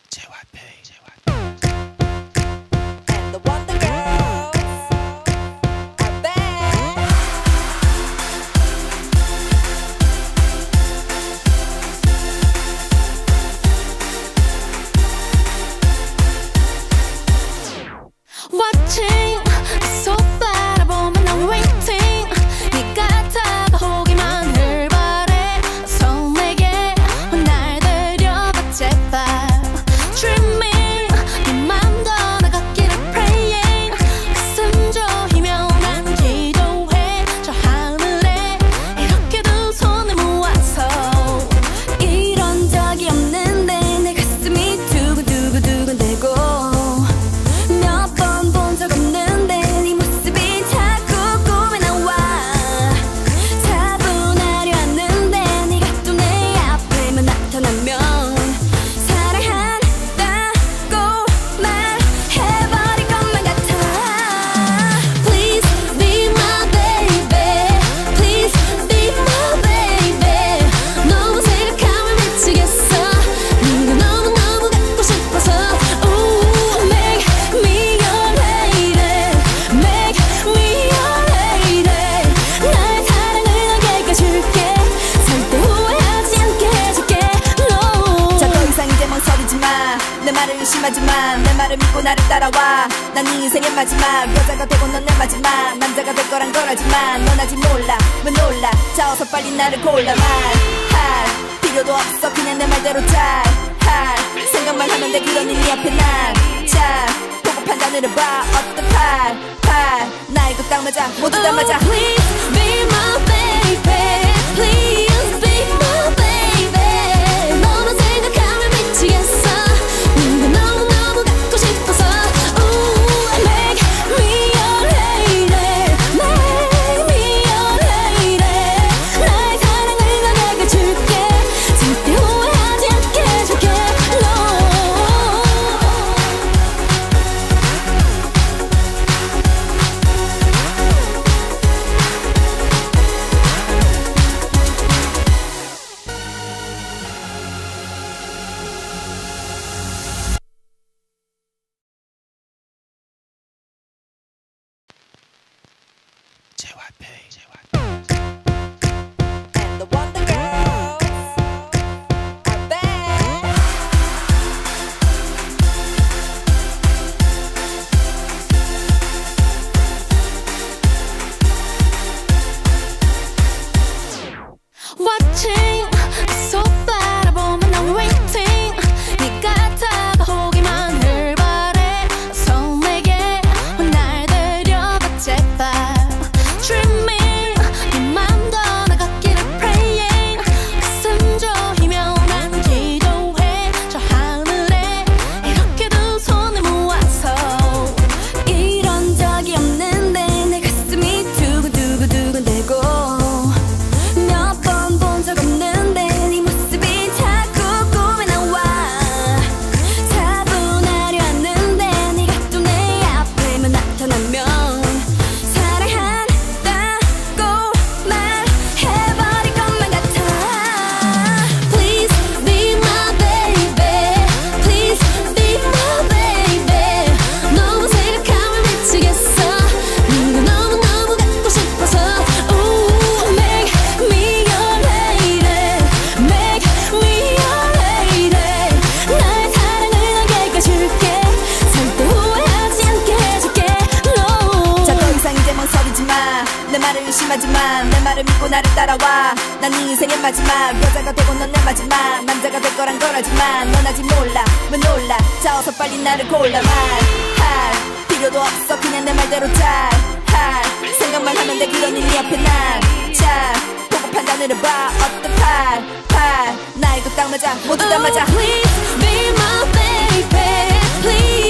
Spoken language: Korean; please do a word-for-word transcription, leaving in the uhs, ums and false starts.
And the Wondergirls are back. Watching, 계속 바라보면 난 waiting. 네가 다가오기만 늘 바래. 설레게 날 데려가 제발. Dreaming, 네 맘 떠나갔기를 praying. 가슴 저리며 난 기도해. 저 하늘에 이렇게 두 손을 모아서. 이런 적이 없는데 내 가슴이 두근두근두근대고. 내 말을 의심하지만 내 말을 믿고 나를 따라와. 난 네 인생의 마지막 여자가 되고 넌 내 마지막 남자가 될 거란 걸 알지만 넌 아직 몰라. 왜 놀라? 자 어서 빨리 나를 골라. 말할 필요도 없어 그냥 내 말대로 잘할 생각만 하면 돼. 그러니 네 앞에 난 자 보고 판단을 해봐. 어떡할 팔 나 이거 딱 맞아 모두 다 맞아. Oh, please be my baby. Please be my baby. 너만 생각하면 미치겠어. 너무너무 갖고 싶어서. Ooh, make me your lady. Make me your lady. 나의 사랑을 난 내가 줄게. 절대 후회하지 않게 해줄게. No. And the Wondergirls are back. Watching, 계속 바라보면 난 waiting. 네가 다가오기만 늘 바래. 설레게 날 데려가 제발. Dreaming, 네 맘 떠나갔기를 praying. 가슴 저리며 난 기도해. 저 하늘에 이렇게 두 손을 모아서. 이런 적이 없는데 내 가슴이 두근두근두근대고. 몇 번 본 적 없는데 네 모습이 자꾸 꿈에 나와. 차분하려 하는데 네가 또 내 앞에만 나타나면 사랑한다고 말해버릴 것만 같아. Please be my baby. Please be my baby. 너무 생각하면 미치겠어. 네가 너무너무 갖고 싶어서. Ooh, make me your lady. Make me your lady. 나의 사랑을 너에게 줄게. 절대 후회하지 않게 해줄게. No. 자 더 이상 이제 멍설이지 마. 내 말을 의심하지만 내 말을 믿고 나를 따라와. 난 네 인생의 마지막 여자가 되고 넌 내 마지막 남자가 될 거란 걸 알지만 넌 아직 몰라. 왜 놀라? 자 어서 빨리 나를 골라. 말할 필요도 없어 그냥 내 말대로 잘할 생각만 하면 돼. 그러니 네 앞에 난 자 보고 판단을 해봐. 어떡할 팔 나 이거 딱 맞아 모두 다 맞아. Please be my baby. Please